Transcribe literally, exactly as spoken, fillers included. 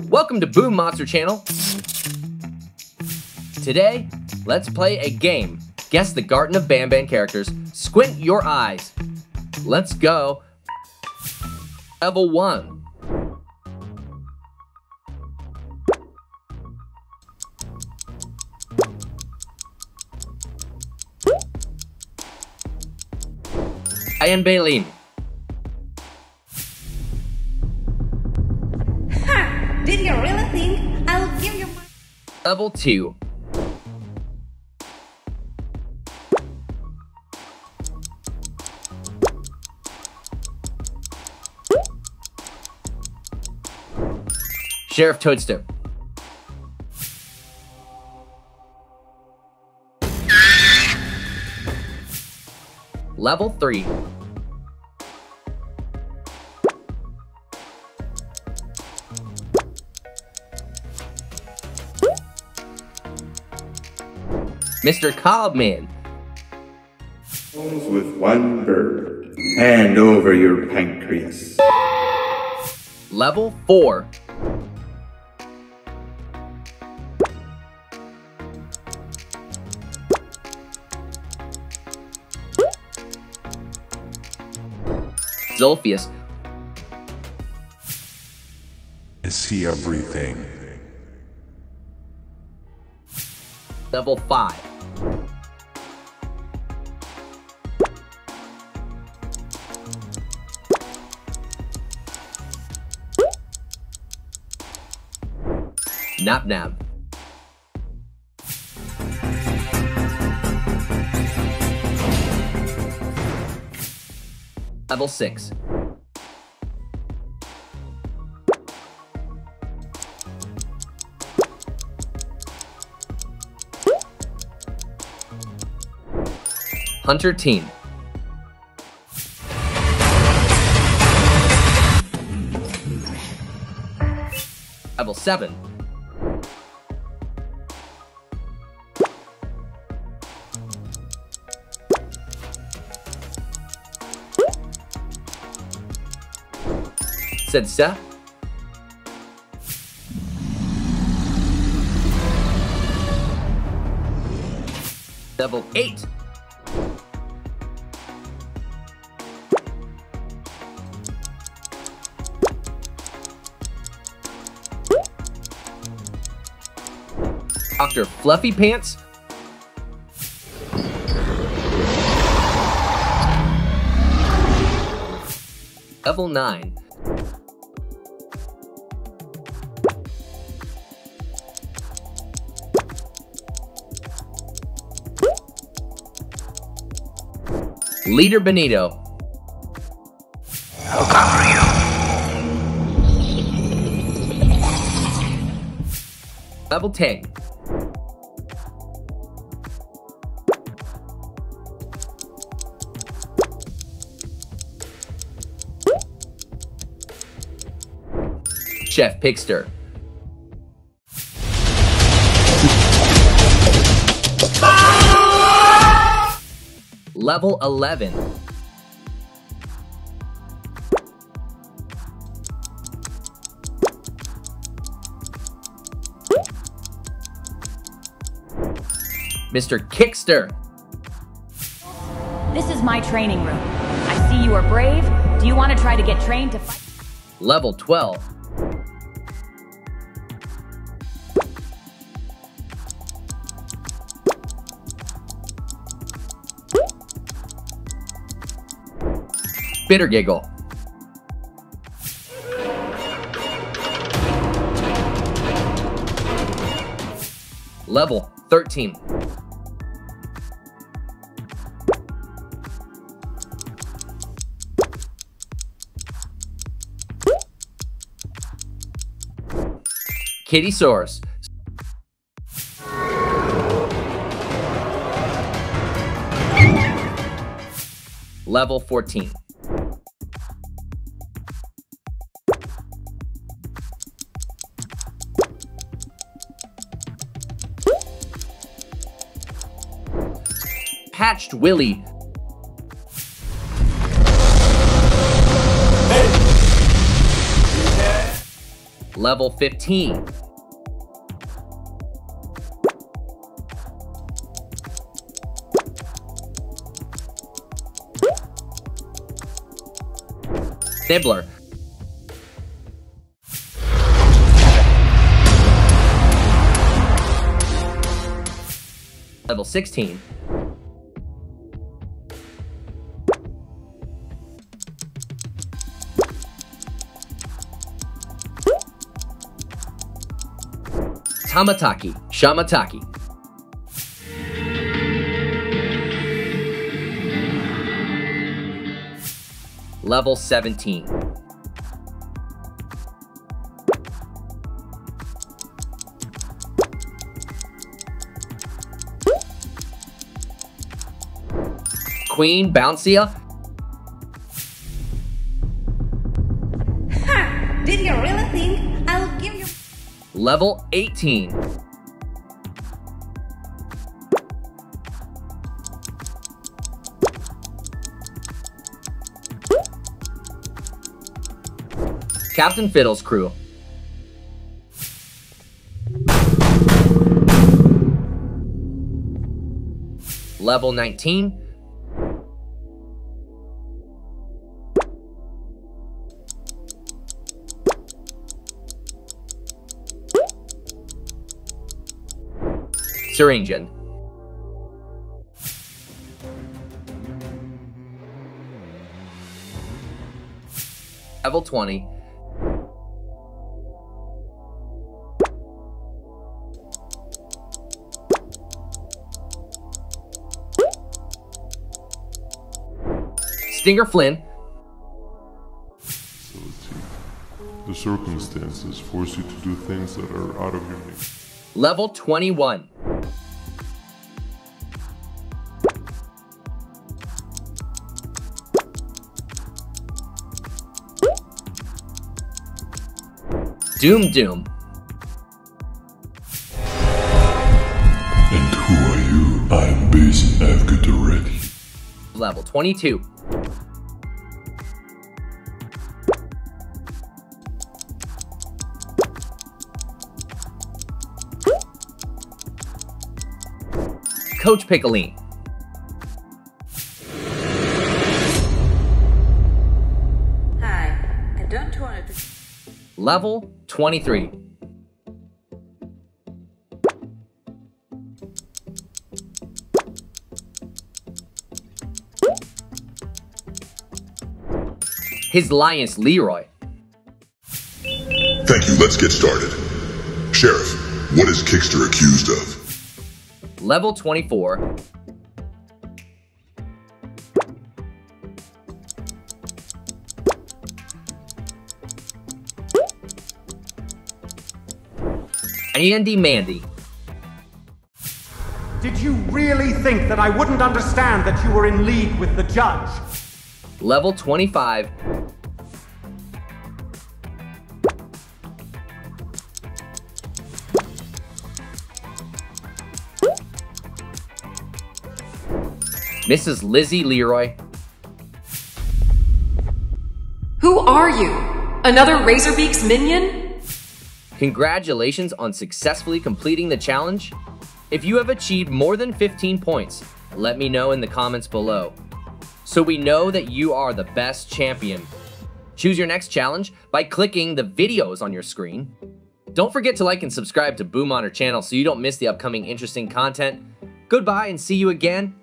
Welcome to Boom Monster Channel. Today, let's play a game. Guess the Garten of Banban characters. Squint your eyes. Let's go. Level one. I am Baleen. Ha! Did you really think I'll give you my... Level two. Sheriff Toadstone. Level three. Mister Cobman. With one bird. Hand over your pancreas. Level four. Zolphius. Is he everything? Level five. Nap Nap. Level six. Hunter Team. Level seven. Said Seth. Level eight. Doctor Fluffy Pants. Level nine. Leader Benito. I'll cover you. Level ten. Chef Pigster. Level eleven. Mister Kickster. This is my training room. I see you are brave. Do you want to try to get trained to fight? Level twelve. Bitter Giggle. Level thirteen. Kitty Source. Level fourteen. Patched Willy. Level fifteen. Nibbler. Level sixteen. Tamataki, Shamataki. Level seventeen. Queen Bouncia. Ha! Did you really think I'll give you... Level eighteen. Captain Fiddle's crew. Level nineteen. Syringeon. Level twenty. Stinger Flynn. The circumstances force you to do things that are out of your nature. Level twenty-one. Doom Doom. And who are you? I'm Basin Avgut already. Level twenty-two. Coach Piccoline. Hi, I don't want to... Level twenty-three. His Lioness Leroy. Thank you, let's get started. Sheriff, what is Kickster accused of? Level twenty-four. Andy Mandy. Did you really think that I wouldn't understand that you were in league with the judge? Level twenty-five. Missus Lizzie Leroy. Who are you? Another Razorbeak's minion? Congratulations on successfully completing the challenge. If you have achieved more than fifteen points, let me know in the comments below, so we know that you are the best champion. Choose your next challenge by clicking the videos on your screen. Don't forget to like and subscribe to Boom Honor channel so you don't miss the upcoming interesting content. Goodbye and see you again